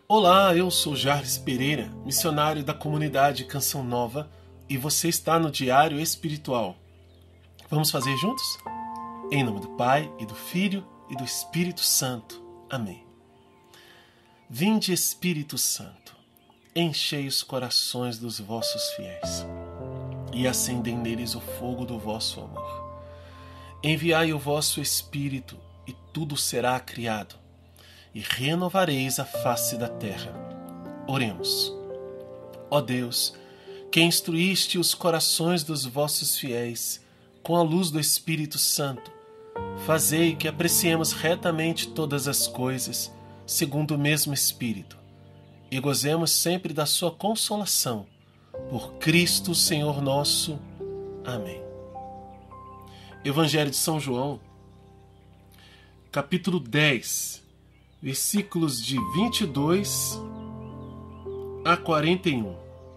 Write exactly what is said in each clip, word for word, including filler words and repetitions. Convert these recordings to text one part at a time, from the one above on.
Olá, eu sou Jarles Pereira, missionário da comunidade Canção Nova, e você está no Diário Espiritual. Vamos fazer juntos? Em nome do Pai, e do Filho, e do Espírito Santo. Amém. Vinde, Espírito Santo, enchei os corações dos vossos fiéis, e acendei neles o fogo do vosso amor. Enviai o vosso Espírito, e tudo será criado, e renovareis a face da terra. Oremos. Ó Deus, que instruíste os corações dos vossos fiéis com a luz do Espírito Santo, fazei que apreciemos retamente todas as coisas, segundo o mesmo Espírito, e gozemos sempre da sua consolação. Por Cristo, Senhor nosso. Amém. Evangelho de São João, capítulo dez, versículos de vinte e dois a quarenta e um.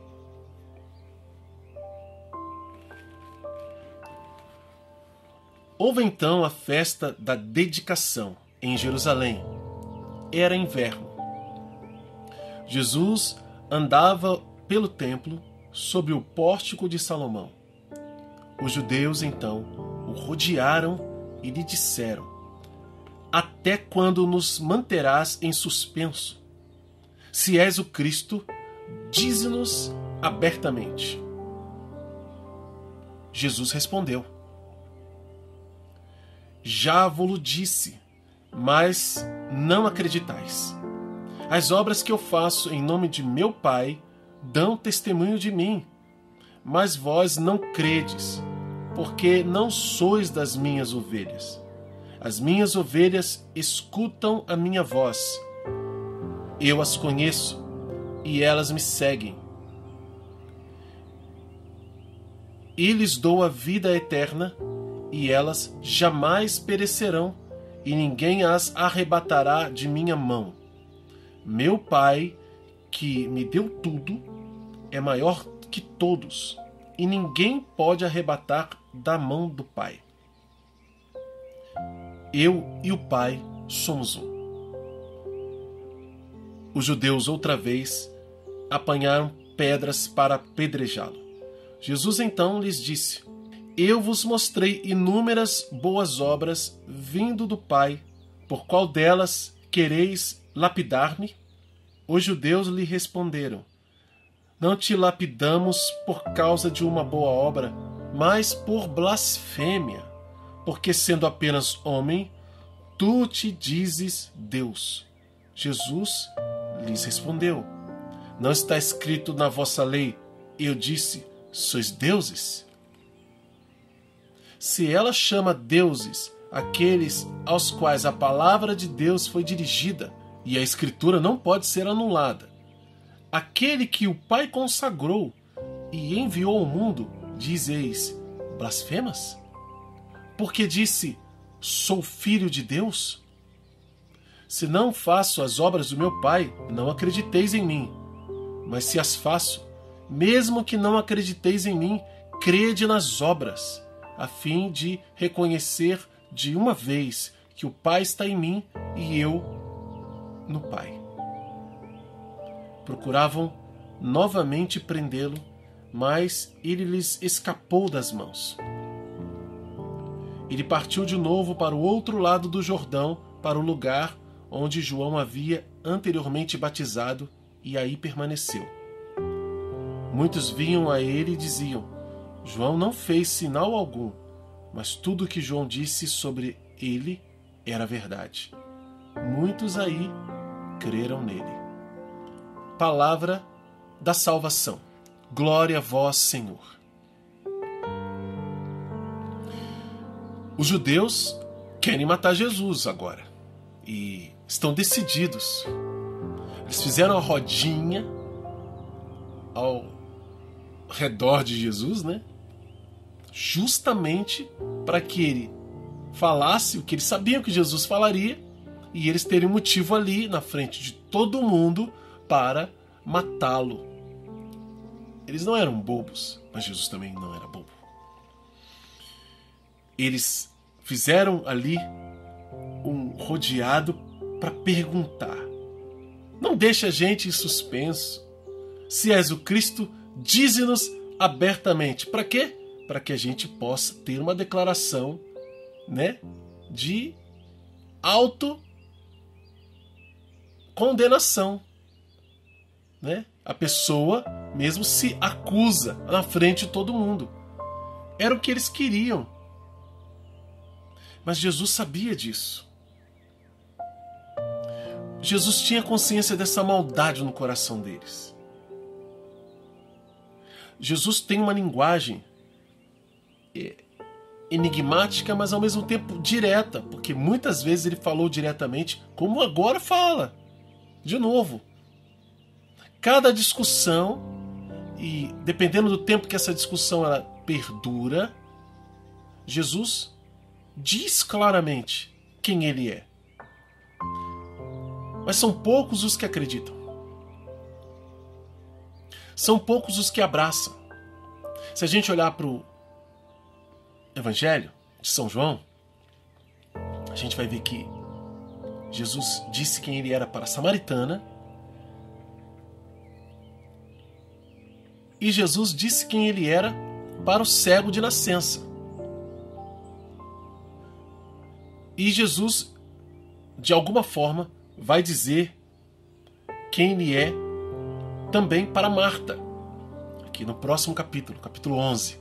Houve então a festa da dedicação em Jerusalém. Era inverno. Jesus andava pelo templo sobre o pórtico de Salomão. Os judeus então o rodearam e lhe disseram: até quando nos manterás em suspenso? Se és o Cristo, dize-nos abertamente. Jesus respondeu: já vos disse, mas não acreditais. As obras que eu faço em nome de meu Pai dão testemunho de mim, mas vós não credes, porque não sois das minhas ovelhas. As minhas ovelhas escutam a minha voz. Eu as conheço e elas me seguem. E lhes dou a vida eterna, e elas jamais perecerão, e ninguém as arrebatará de minha mão. Meu Pai, que me deu tudo, é maior que todos, e ninguém pode arrebatar da mão do Pai. Eu e o Pai somos um. Os judeus outra vez apanharam pedras para apedrejá-lo. Jesus então lhes disse: eu vos mostrei inúmeras boas obras vindo do Pai, por qual delas quereis lapidar-me? Os judeus lhe responderam: não te lapidamos por causa de uma boa obra, mas por blasfêmia, porque sendo apenas homem, tu te dizes Deus. Jesus lhes respondeu: não está escrito na vossa lei, eu disse, sois deuses? Se ela chama deuses aqueles aos quais a palavra de Deus foi dirigida, e a Escritura não pode ser anulada, aquele que o Pai consagrou e enviou ao mundo, dizeis blasfemas? Porque disse, sou filho de Deus? Se não faço as obras do meu Pai, não acrediteis em mim. Mas se as faço, mesmo que não acrediteis em mim, crede nas obras, a fim de reconhecer de uma vez que o Pai está em mim e eu no Pai. Procuravam novamente prendê-lo, mas ele lhes escapou das mãos. Ele partiu de novo para o outro lado do Jordão, para o lugar onde João havia anteriormente batizado, e aí permaneceu. Muitos vinham a ele e diziam: João não fez sinal algum, mas tudo o que João disse sobre ele era verdade. Muitos aí creram nele. Palavra da salvação. Glória a vós, Senhor. Os judeus querem matar Jesus agora e estão decididos. Eles fizeram a rodinha ao redor de Jesus, né? Justamente para que ele falasse o que eles sabiam que Jesus falaria e eles terem motivo ali na frente de todo mundo para matá-lo. Eles não eram bobos, mas Jesus também não era bobo. Eles fizeram ali um rodeado para perguntar: Não deixe a gente em suspenso. Se és o Cristo, dize-nos abertamente. Para quê? Para que a gente possa ter uma declaração, né, de autocondenação. Né? A pessoa mesmo se acusa na frente de todo mundo. Era o que eles queriam. Mas Jesus sabia disso. Jesus tinha consciência dessa maldade no coração deles. Jesus tem uma linguagem enigmática, mas ao mesmo tempo direta, porque muitas vezes ele falou diretamente, como agora fala. De novo. Cada discussão, e dependendo do tempo que essa discussão ela perdura, Jesus diz claramente quem ele é. Mas são poucos os que acreditam. São poucos os que abraçam. Se a gente olhar para o Evangelho de São João, a gente vai ver que Jesus disse quem ele era para a samaritana, e Jesus disse quem ele era para o cego de nascença. E Jesus, de alguma forma, vai dizer quem ele é também para Marta, aqui no próximo capítulo, capítulo onze.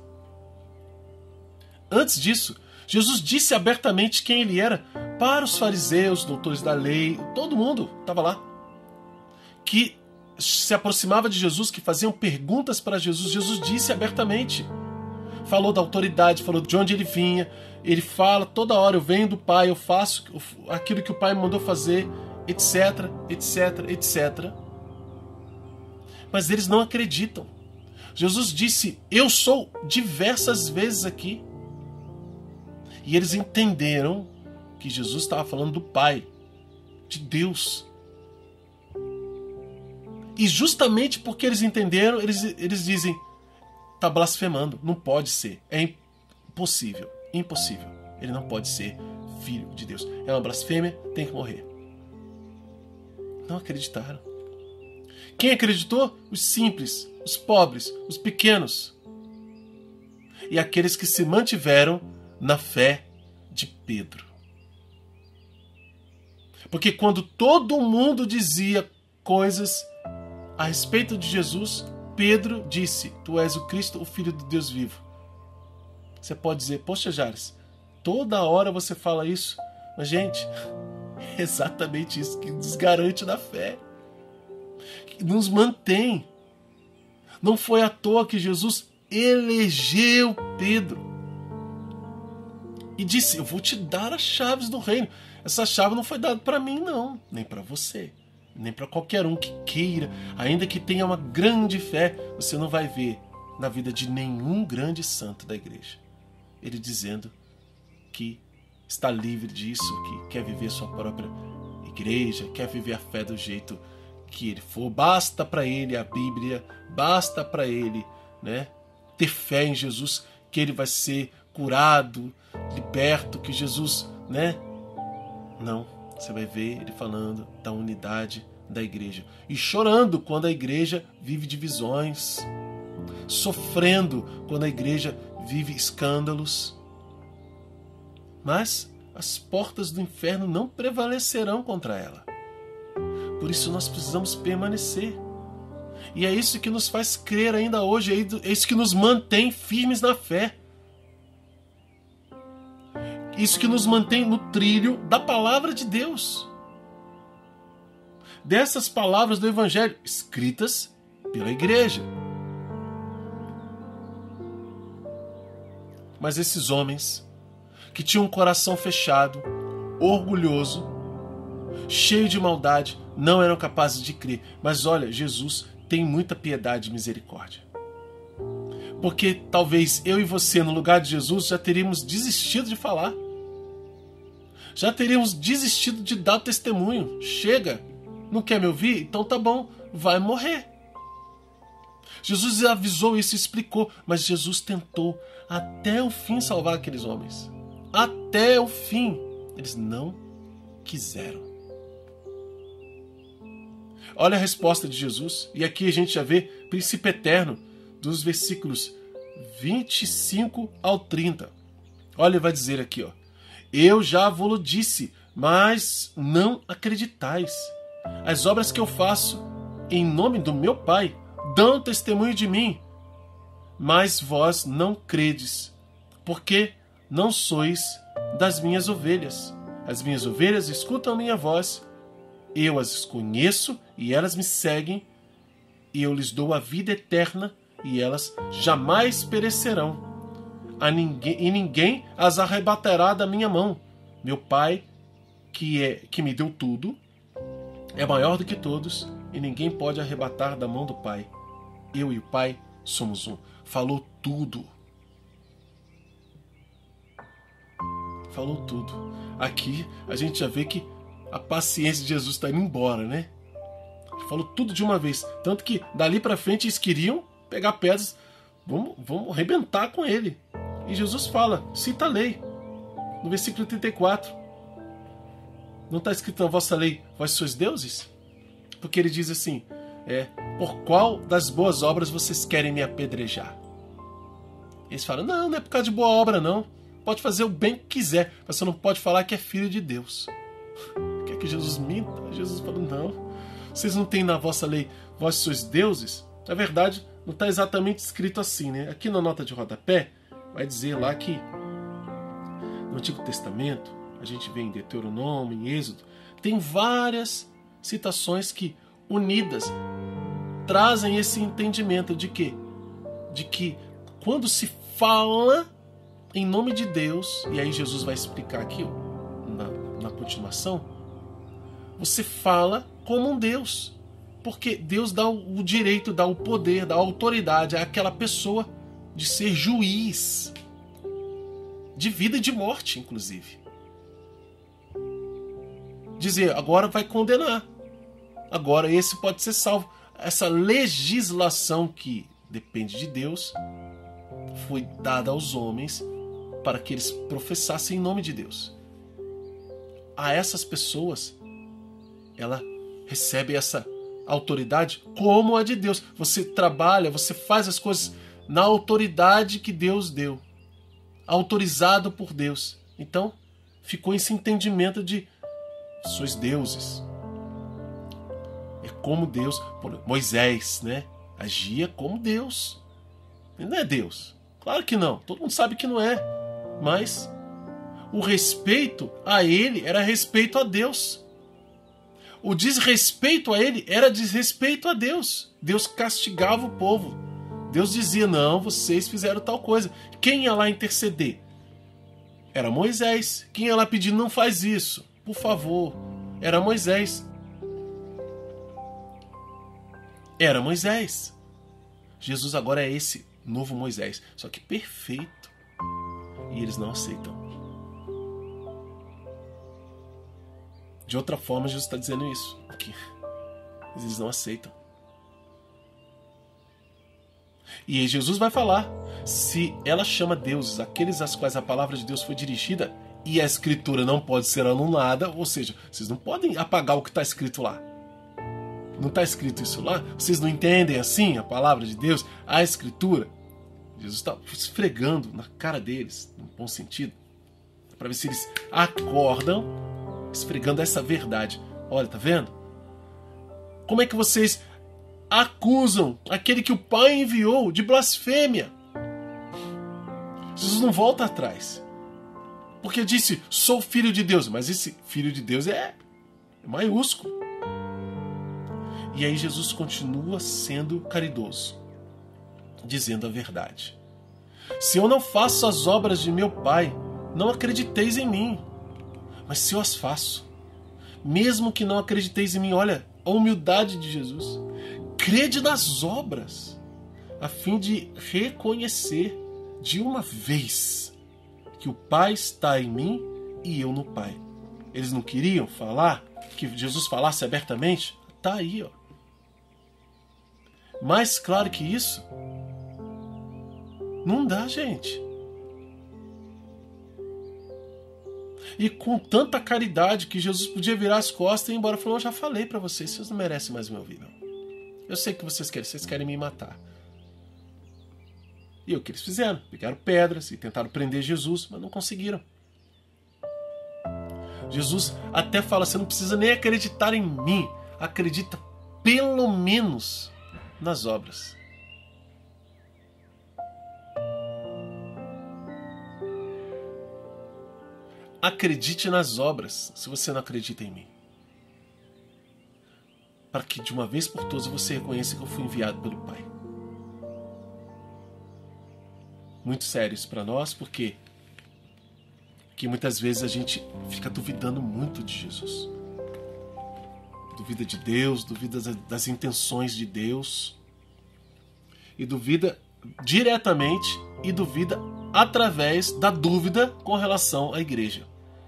Antes disso, Jesus disse abertamente quem ele era para os fariseus, doutores da lei, todo mundo estava lá, que se aproximava de Jesus, que faziam perguntas para Jesus. Jesus disse abertamente, falou da autoridade, falou de onde ele vinha. Ele fala toda hora: eu venho do Pai, eu faço aquilo que o Pai me mandou fazer, etc, etc, etcétera. Mas eles não acreditam. Jesus disse: eu sou, diversas vezes aqui. E eles entenderam que Jesus estava falando do Pai, de Deus. E justamente porque eles entenderam, eles, eles dizem: está blasfemando, não pode ser, é impossível, impossível. Ele não pode ser filho de Deus. É uma blasfêmia, tem que morrer. Não acreditaram. Quem acreditou? Os simples, os pobres, os pequenos. E aqueles que se mantiveram na fé de Pedro. Porque quando todo mundo dizia coisas a respeito de Jesus, Pedro disse: tu és o Cristo, o Filho de Deus vivo. Você pode dizer: poxa, Jares, toda hora você fala isso. Mas, gente, é exatamente isso que nos garante na fé, que nos mantém. Não foi à toa que Jesus elegeu Pedro e disse: eu vou te dar as chaves do reino. Essa chave não foi dada para mim, não, nem para você, nem para qualquer um que queira. Ainda que tenha uma grande fé, você não vai ver na vida de nenhum grande santo da igreja ele dizendo que está livre disso, que quer viver sua própria igreja, quer viver a fé do jeito que ele for. Basta para ele a Bíblia, basta para ele, né, ter fé em Jesus, que ele vai ser curado, liberto, que Jesus, né? Não, você vai ver ele falando da unidade da igreja e chorando quando a igreja vive divisões, sofrendo quando a igreja vive escândalos. Mas as portas do inferno não prevalecerão contra ela. Por isso nós precisamos permanecer. E é isso que nos faz crer ainda hoje, é isso que nos mantém firmes na fé. Isso que nos mantém no trilho da palavra de Deus. Dessas palavras do Evangelho, escritas pela igreja. Mas esses homens, que tinham um coração fechado, orgulhoso, cheio de maldade, não eram capazes de crer. Mas olha, Jesus tem muita piedade e misericórdia. Porque talvez eu e você, no lugar de Jesus, já teríamos desistido de falar. Já teríamos desistido de dar testemunho. Chega, não quer me ouvir? Então tá bom, vai morrer. Jesus avisou isso, explicou, mas Jesus tentou até o fim salvar aqueles homens. Até o fim. Eles não quiseram. Olha a resposta de Jesus. E aqui a gente já vê princípio eterno dos versículos vinte e cinco ao trinta. Olha, ele vai dizer aqui, ó. Eu já vos disse, mas não acreditais. As obras que eu faço em nome do meu Pai dão testemunho de mim, mas vós não credes, porque não sois das minhas ovelhas. As minhas ovelhas escutam a minha voz, eu as conheço e elas me seguem, e eu lhes dou a vida eterna, e elas jamais perecerão. A ninguém, e ninguém as arrebatará da minha mão. Meu Pai, que, é, que me deu tudo, é maior do que todos, e ninguém pode arrebatar da mão do Pai. Eu e o Pai somos um. Falou tudo. Falou tudo. Aqui a gente já vê que a paciência de Jesus está indo embora, né? Falou tudo de uma vez. Tanto que dali para frente eles queriam pegar pedras. Vamos, vamos arrebentar com ele. E Jesus fala, cita a lei. No versículo trinta e quatro. Não está escrito na vossa lei, vós sois deuses? Porque ele diz assim, é, por qual das boas obras vocês querem me apedrejar? Eles falam, não, não é por causa de boa obra, não. Pode fazer o bem que quiser, mas você não pode falar que é filho de Deus. Quer que Jesus minta? Jesus fala, não. Vocês não têm na vossa lei, vós sois deuses? Na verdade, não está exatamente escrito assim, né? Aqui na nota de rodapé, vai dizer lá que no Antigo Testamento, a gente vê em Deuteronômio, em Êxodo, tem várias citações que, unidas, trazem esse entendimento de que, de que quando se fala em nome de Deus, e aí Jesus vai explicar aqui na, na continuação, você fala como um Deus, porque Deus dá o, o direito, dá o poder, dá a autoridade àquela pessoa de ser juiz de vida e de morte, inclusive. Dizer, agora vai condenar. Agora esse pode ser salvo. Essa legislação que depende de Deus foi dada aos homens para que eles professassem em nome de Deus. A essas pessoas, ela recebe essa autoridade como a de Deus. Você trabalha, você faz as coisas na autoridade que Deus deu. Autorizado por Deus. Então, ficou esse entendimento de sois deuses. É como Deus. Moisés, né? Agia como Deus. Ele não é Deus. Claro que não. Todo mundo sabe que não é. Mas o respeito a ele era respeito a Deus. O desrespeito a ele era desrespeito a Deus. Deus castigava o povo. Deus dizia, não, vocês fizeram tal coisa. Quem ia lá interceder? Era Moisés. Quem ia lá pedir, não faz isso, por favor. Era Moisés. Era Moisés. Jesus agora é esse novo Moisés, só que perfeito. E eles não aceitam. De outra forma, Jesus está dizendo isso. Aqui. Eles não aceitam. E aí Jesus vai falar, se ela chama deuses aqueles às quais a palavra de Deus foi dirigida, e a escritura não pode ser anulada, ou seja, vocês não podem apagar o que está escrito lá. Não está escrito isso lá? Vocês não entendem assim a palavra de Deus, a escritura? Jesus está esfregando na cara deles, num bom sentido, para ver se eles acordam, esfregando essa verdade. Olha, tá vendo? Como é que vocês acusam aquele que o Pai enviou de blasfêmia? Jesus não volta atrás. Porque disse, sou filho de Deus. Mas esse filho de Deus é, é maiúsculo. E aí Jesus continua sendo caridoso, dizendo a verdade. Se eu não faço as obras de meu Pai, não acrediteis em mim. Mas se eu as faço, mesmo que não acrediteis em mim, olha a humildade de Jesus. Crede nas obras, a fim de reconhecer de uma vez que o Pai está em mim e eu no Pai. Eles não queriam falar, que Jesus falasse abertamente? Está aí, ó. Mais claro que isso, não dá, gente. E com tanta caridade que Jesus podia virar as costas e ir embora. Falou, eu já falei para vocês, vocês não merecem mais me ouvir, não. Eu sei o que vocês querem, vocês querem me matar. E o que eles fizeram? Pegaram pedras e tentaram prender Jesus, mas não conseguiram. Jesus até fala, você não precisa nem acreditar em mim, acredita pelo menos nas obras. Acredite nas obras, se você não acredita em mim. Para que de uma vez por todas você reconheça que eu fui enviado pelo Pai. Muito sério isso para nós, porque que muitas vezes a gente fica duvidando muito de Jesus. Duvida de Deus, duvida das intenções de Deus. E duvida diretamente e duvida através da dúvida com relação à igreja.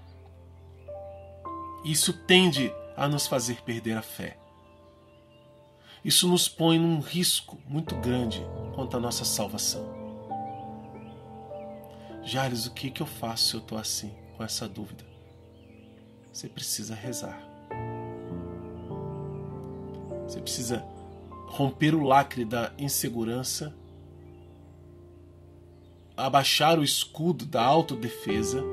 Isso tende a nos fazer perder a fé. Isso nos põe num risco muito grande quanto à nossa salvação. Jales, o que, que eu faço se eu estou assim, com essa dúvida? Você precisa rezar. Você precisa romper o lacre da insegurança, abaixar o escudo da autodefesa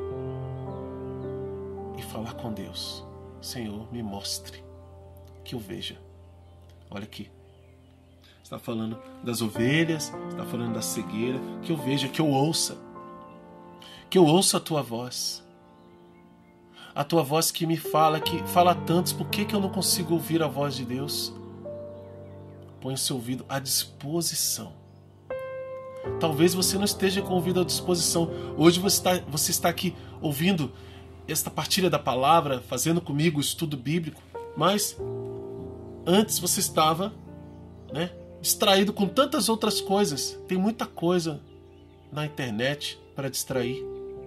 e falar com Deus. Senhor, me mostre, que eu veja. Olha aqui. Você está falando das ovelhas, você está falando da cegueira, que eu veja, que eu ouça. Que eu ouça a tua voz. A tua voz que me fala, que fala tantos, por que, que eu não consigo ouvir a voz de Deus? Põe o seu ouvido à disposição. Talvez você não esteja com o ouvido à disposição. Hoje você está, você está aqui ouvindo esta partilha da palavra, fazendo comigo o estudo bíblico, mas antes você estava, né, distraído com tantas outras coisas. Tem muita coisa na internet para distrair.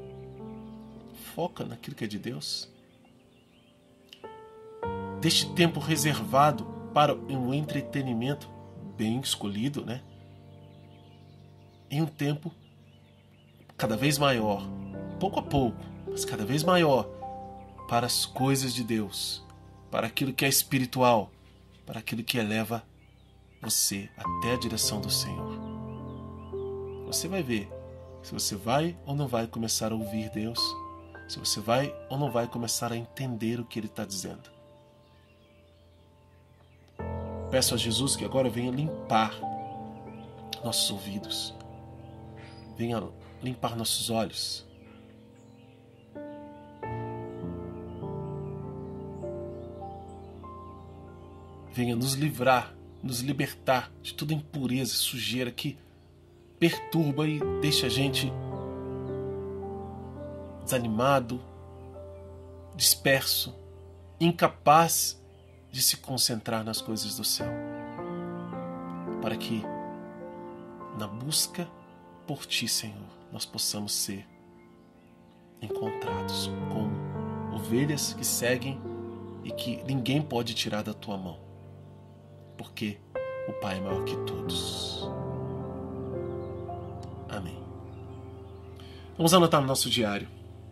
Foca naquilo que é de Deus. Deixe tempo reservado para um entretenimento bem escolhido, né? Em um tempo cada vez maior, pouco a pouco, mas cada vez maior, para as coisas de Deus, para aquilo que é espiritual, para aquilo que eleva você até a direção do Senhor. Você vai ver se você vai ou não vai começar a ouvir Deus, se você vai ou não vai começar a entender o que Ele está dizendo. Peço a Jesus que agora venha limpar nossos ouvidos, venha limpar nossos olhos, venha nos livrar, nos libertar de toda impureza e sujeira que perturba e deixa a gente desanimado, disperso, incapaz de se concentrar nas coisas do céu. Para que, na busca por Ti, Senhor, nós possamos ser encontrados como ovelhas que seguem e que ninguém pode tirar da Tua mão. Porque o Pai é maior que todos. Amém. Vamos anotar no nosso diário.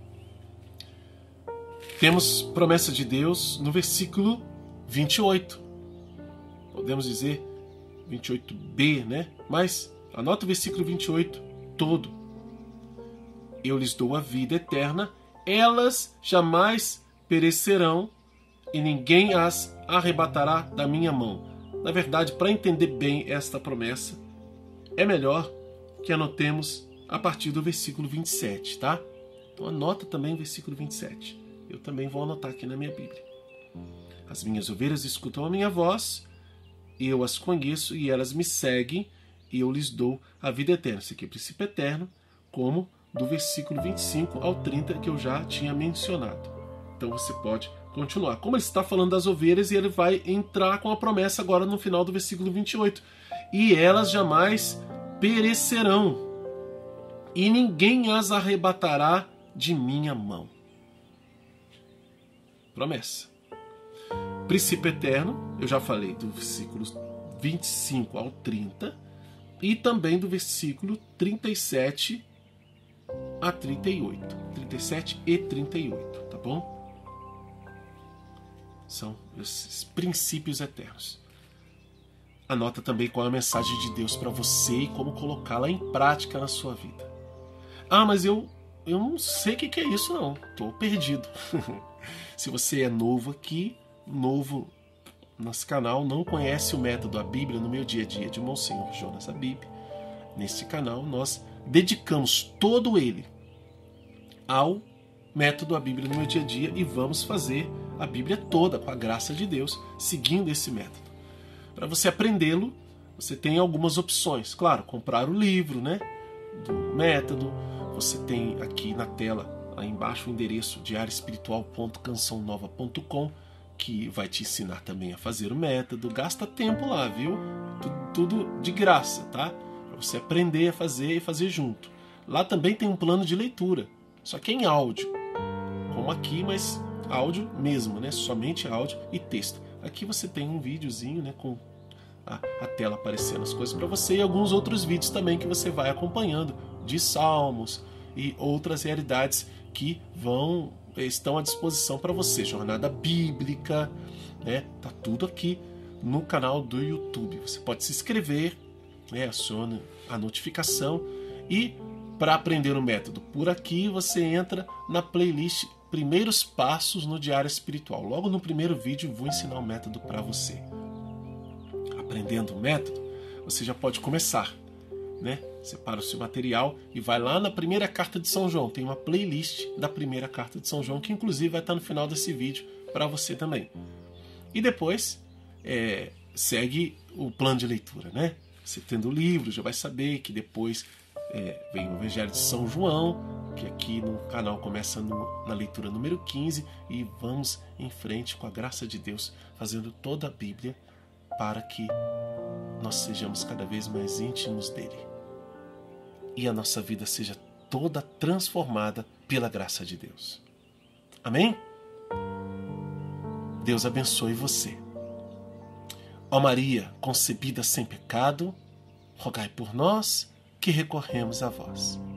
Temos promessa de Deus no versículo vinte e oito. Podemos dizer vinte e oito b, né? Mas anota o versículo vinte e oito todo. Eu lhes dou a vida eterna, elas jamais perecerão e ninguém as arrebatará da minha mão. Na verdade, para entender bem esta promessa, é melhor que anotemos a partir do versículo vinte e sete, tá? Então anota também o versículo vinte e sete. Eu também vou anotar aqui na minha Bíblia. As minhas ovelhas escutam a minha voz, eu as conheço e elas me seguem e eu lhes dou a vida eterna. Isso aqui é princípio eterno, como do versículo vinte e cinco ao trinta que eu já tinha mencionado. Então você pode continuar. Como ele está falando das ovelhas, e ele vai entrar com a promessa agora no final do versículo vinte e oito. E elas jamais perecerão, e ninguém as arrebatará de minha mão. Promessa. Princípio eterno, eu já falei do versículo vinte e cinco ao trinta, e também do versículo trinta e sete a trinta e oito. trinta e sete e trinta e oito. bom? São esses princípios eternos. Anota também qual é a mensagem de Deus para você e como colocá-la em prática na sua vida. Ah, mas eu, eu não sei o que é isso não, estou perdido. Se você é novo aqui, novo nesse canal, não conhece o método A Bíblia no meu dia a dia de Monsenhor Jonas Habib, neste canal nós dedicamos todo ele ao método A Bíblia no meu dia a dia e vamos fazer a Bíblia toda com a graça de Deus, seguindo esse método. Para você aprendê-lo, você tem algumas opções. Claro, comprar o livro, né, do método. Você tem aqui na tela, aí embaixo, o endereço diário espiritual ponto canção nova ponto com, que vai te ensinar também a fazer o método. Gasta tempo lá, viu? Tudo, tudo de graça, tá? Para você aprender a fazer e fazer junto. Lá também tem um plano de leitura, só que em áudio, como aqui, mas áudio mesmo, né? Somente áudio e texto. Aqui você tem um videozinho, né, com a, a tela aparecendo as coisas para você e alguns outros vídeos também que você vai acompanhando de salmos e outras realidades que vão estão à disposição para você. Jornada bíblica, né? Tá tudo aqui no canal do YouTube. Você pode se inscrever, né? Aciona a notificação e para aprender o método por aqui você entra na playlist Primeiros Passos no Diário Espiritual. Logo no primeiro vídeo vou ensinar o método para você. Aprendendo o método, você já pode começar, né? Separa o seu material e vai lá na primeira carta de São João. Tem uma playlist da primeira carta de São João que inclusive vai estar no final desse vídeo para você também. E depois é, segue o plano de leitura, né? Você tendo o livro já vai saber que depois é, vem o Evangelho de São João, que aqui no canal começa no, na leitura número quinze e vamos em frente com a graça de Deus, fazendo toda a Bíblia para que nós sejamos cada vez mais íntimos dele e a nossa vida seja toda transformada pela graça de Deus. Amém? Deus abençoe você. Ó Maria, concebida sem pecado, rogai por nós que recorremos a vós.